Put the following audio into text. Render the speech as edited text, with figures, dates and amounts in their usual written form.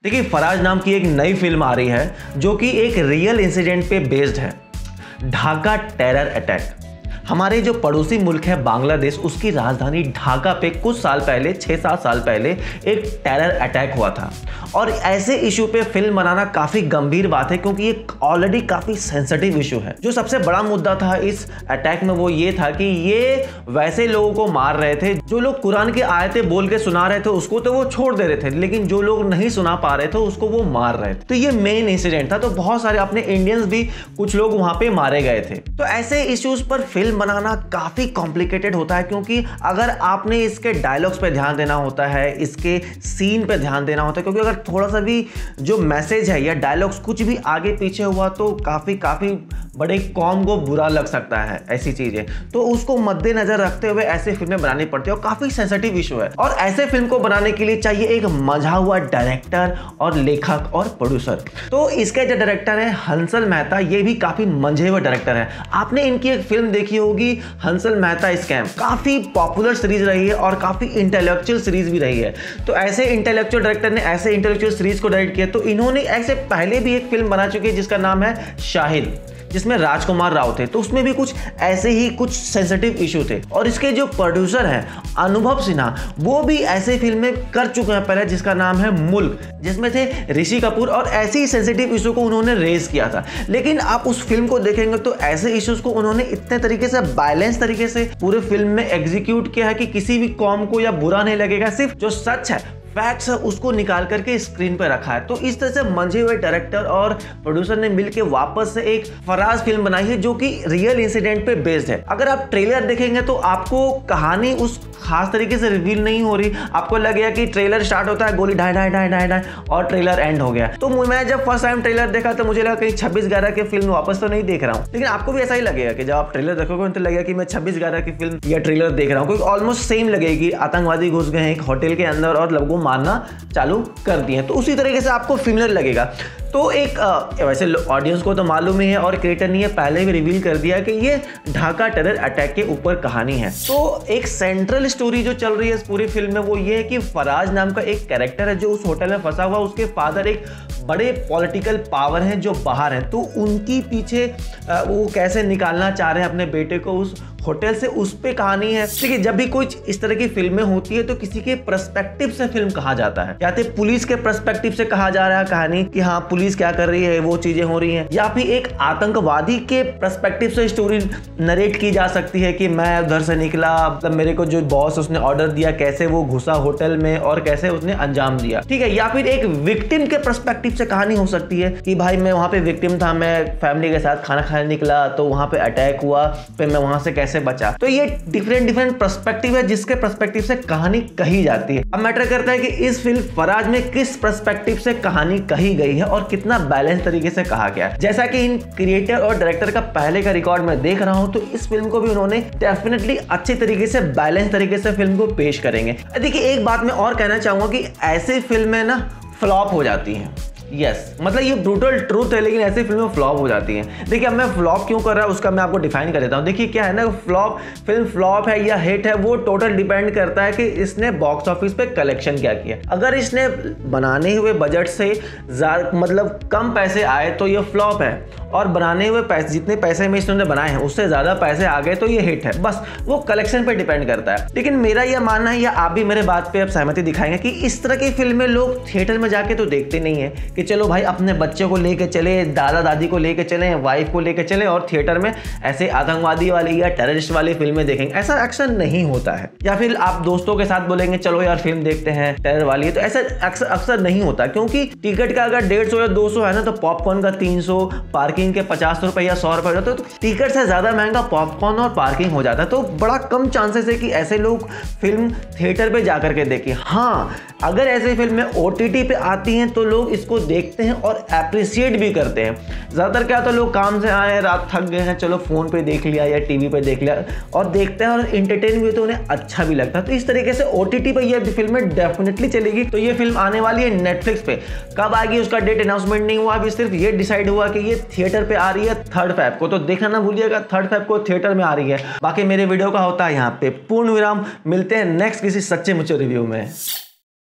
देखिए, फराज नाम की एक नई फिल्म आ रही है जो कि एक रियल इंसिडेंट पे बेस्ड है। Dhaka terror attack. हमारे जो पड़ोसी मुल्क है बांग्लादेश, उसकी राजधानी ढाका पे कुछ साल पहले 6-7 साल पहले एक टेरर अटैक हुआ था। और ऐसे इशू पे फिल्म बनाना काफ़ी गंभीर बात है क्योंकि ये ऑलरेडी काफ़ी सेंसिटिव इशू है। जो सबसे बड़ा मुद्दा था इस अटैक में वो ये था कि ये वैसे लोगों को मार रहे थे जो लोग कुरान की आयतें बोल के सुना रहे थे, उसको तो वो छोड़ दे रहे थे, लेकिन जो लोग नहीं सुना पा रहे थे उसको वो मार रहे थे। तो ये मेन इंसिडेंट था। तो बहुत सारे अपने इंडियंस भी कुछ लोग वहां पे मारे गए थे। तो ऐसे इश्यूज पर फिल्म बनाना काफी कॉम्प्लिकेटेड होता है क्योंकि अगर आपने इसके डायलॉग्स पे ध्यान देना होता है, इसके सीन पे ध्यान देना होता है, क्योंकि अगर थोड़ा सा भी जो मैसेज है या डायलॉग्स कुछ भी आगे पीछे हुआ तो काफी बड़े कौम को बुरा लग सकता है ऐसी चीजें। तो उसको मद्देनजर रखते हुए ऐसे फिल्में बनानी पड़ती है और काफी सेंसिटिव इशू है। और ऐसे फिल्म को बनाने के लिए चाहिए एक मजा हुआ डायरेक्टर और लेखक और प्रोड्यूसर। तो इसके जो डायरेक्टर है हंसल मेहता, ये भी काफी मंझे हुए डायरेक्टर है। आपने इनकी एक फिल्म देखी होगी हंसल मेहता स्कैम, काफी पॉपुलर सीरीज रही है और काफी इंटेलेक्चुअल सीरीज भी रही है। तो ऐसे इंटेलेक्चुअल डायरेक्टर ने ऐसे इंटेलेक्चुअल सीरीज को डायरेक्ट किया। तो इन्होंने ऐसे पहले भी एक फिल्म बना चुकी है जिसका नाम है शाहिद, जिसमें राजकुमार राव थे। तो उसमें भी कुछ ऐसे ही कुछ सेंसिटिव इशू थे। और इसके जो प्रोड्यूसर हैं अनुभव सिन्हा, वो भी ऐसे फिल्में कर चुके हैं पहले, जिसका नाम है मुल्क, जिसमें थे ऋषि कपूर, और ऐसे ही सेंसिटिव इशू को उन्होंने रेज किया था। लेकिन आप उस फिल्म को देखेंगे तो ऐसे इश्यूज को उन्होंने इतने तरीके से बैलेंस तरीके से पूरे फिल्म में एग्जीक्यूट किया है कि किसी भी कौम को या बुरा नहीं लगेगा। सिर्फ जो सच है, फैक्ट्स है, उसको निकाल करके स्क्रीन पे रखा है। तो इस तरह से मंझे हुए डायरेक्टर और प्रोड्यूसर ने मिलकर वापस से एक फराज फिल्म बनाई है जो कि रियल इंसिडेंट पे बेस्ड है। अगर आप ट्रेलर देखेंगे तो आपको कहानी उस खास तरीके से रिवील नहीं हो रही। आपको लगेगा कि ट्रेलर स्टार्ट होता है, गोली ढाई ढाई ढाई ढाई ढाई और ट्रेलर एंड हो गया। तो मैं जब फर्स्ट टाइम ट्रेलर देखा तो मुझे लगा कहीं 26/11 की फिल्म वापस तो नहीं देख रहा हूँ। लेकिन आपको भी ऐसा ही लगेगा कि जब आप ट्रेलर देखोगे तो लगेगा कि मैं 26/11 की फिल्म या ट्रेलर देख रहा हूँ, क्योंकि ऑलमोस्ट सेम लगेगी। आतंकवादी घुस गए एक होटल के अंदर और लोगों को मारना चालू कर दिए, तो उसी तरीके से आपको फेमिलियर लगेगा। तो एक वैसे ऑडियंस को तो मालूम ही है और क्रिएटर ने पहले भी रिवील कर दिया कि ये ढाका टेरर अटैक के ऊपर कहानी है। तो एक सेंट्रल स्टोरी जो चल रही है इस पूरी फिल्म में वो ये है कि फराज नाम का एक कैरेक्टर है जो उस होटल में फंसा हुआ। उसके फादर एक बड़े पॉलिटिकल पावर हैं जो बाहर हैं, तो उनकी पीछे वो कैसे निकालना चाह रहे हैं अपने बेटे को उस होटल से, उस पे कहानी है। देखिए, जब भी कुछ इस तरह की फिल्में होती है तो किसी के पर्सपेक्टिव से फिल्म कहा जाता है। या तो पुलिस के पर्सपेक्टिव से कहा जा रहा है कहानी कि हाँ पुलिस क्या कर रही है, वो चीजें हो रही हैं, या फिर एक आतंकवादी के पर्सपेक्टिव से स्टोरी नरेट की जा सकती है कि मैं उधर से निकला, मतलब मेरे को जो बॉस उसने ऑर्डर दिया, कैसे वो घुसा होटल में और कैसे उसने अंजाम दिया। ठीक है, या फिर एक विक्टिम के पर्सपेक्टिव से कहानी हो सकती है कि भाई मैं वहां पे विक्टिम था, मैं फैमिली के साथ खाना खाने निकला तो वहां पे अटैक हुआ, फिर मैं वहां से कैसे बचा। तो ये डिफरेंट पर्सपेक्टिव है जिसके पर्सपेक्टिव से कहानी कही जाती है। अब मैटर करता है कि इस फिल्म फराज में किस पर्सपेक्टिव से कहानी कही गई है और कितना बैलेंस तरीके से कहा गया है। जैसा कि इन क्रिएटर और डायरेक्टर का पहले का रिकॉर्ड मैं देख रहा हूं तो इस फिल्म को भी उन्होंने डेफिनेटली अच्छे तरीके से बैलेंस तरीके से फिल्म को पेश करेंगे। देखिए, एक बात मैं और कहना चाहूंगा कि ऐसी फिल्में ना फ्लॉप हो जाती हैं। यस, मतलब ये ब्रूटल ट्रूथ है, लेकिन ऐसी फिल्में फ्लॉप हो जाती हैं। देखिए, अब मैं फ्लॉप क्यों कर रहा हूँ उसका मैं आपको डिफाइन कर देता हूँ। देखिए क्या है ना, फिल्म फ्लॉप है या हिट है वो टोटल डिपेंड करता है कि इसने बॉक्स ऑफिस पे कलेक्शन क्या किया। अगर इसने बनाने हुए बजट से मतलब कम पैसे आए तो ये फ्लॉप है, और बनाने हुए पैसे जितने पैसे में इसने बनाए हैं उससे ज्यादा पैसे आ गए तो ये हिट है। बस वो कलेक्शन पे डिपेंड करता है। लेकिन मेरा यह मानना है, या आप भी मेरे बात पे अब सहमति दिखाएंगे, कि इस तरह की फिल्में लोग थिएटर में जाके तो देखते नहीं है कि चलो भाई अपने बच्चे को लेके चले, दादा दादी को लेके चले, वाइफ को लेके चले और थिएटर में ऐसे आतंकवादी वाली या टेररिस्ट वाली फिल्में देखेंगे। ऐसा अक्सर नहीं होता है। या फिर आप दोस्तों के साथ बोलेंगे चलो यार फिल्म देखते हैं टेरर वाली, तो ऐसा अक्सर नहीं होता, क्योंकि टिकट का अगर 150 या 200 है ना, तो पॉपकॉर्न का 300, पार्किंग के 50 रुपए या 100 रुपए हो जाता है। तो टिकट से ज्यादा महंगा पॉपकॉर्न और पार्किंग हो जाता है। तो बड़ा कम चांसेस है कि ऐसे लोग फिल्म थिएटर पे जाकर के देखें। हाँ, अगर ऐसे फिल्में OTT पे आती हैं तो लोग इसको देखते हैं और एप्रिशिएट भी करते हैं। ज्यादातर क्या होता है, लोग काम से आए, रात थक गए हैं, चलो फोन पे देख लिया या टीवी पे देख लिया और देखते हैं और इंटरटेन भी तो उन्हें अच्छा भी लगता है। तो इस तरीके से OTT पे ये फिल्में डेफिनेटली चलेगी। तो ये फिल्म आने वाली है नेटफ्लिक्स पे। कब आएगी उसका डेट अनाउंसमेंट नहीं हुआ, अभी सिर्फ ये डिसाइड हुआ कि ये थिएटर पे आ रही है 3 फेब को। तो देखना ना भूलिएगा, 3 फेब को थिएटर में आ रही है। बाकी मेरे वीडियो का होता है यहाँ पे पूर्ण विराम। मिलते हैं नेक्स्ट किसी सच्चे मुच्चे रिव्यू में।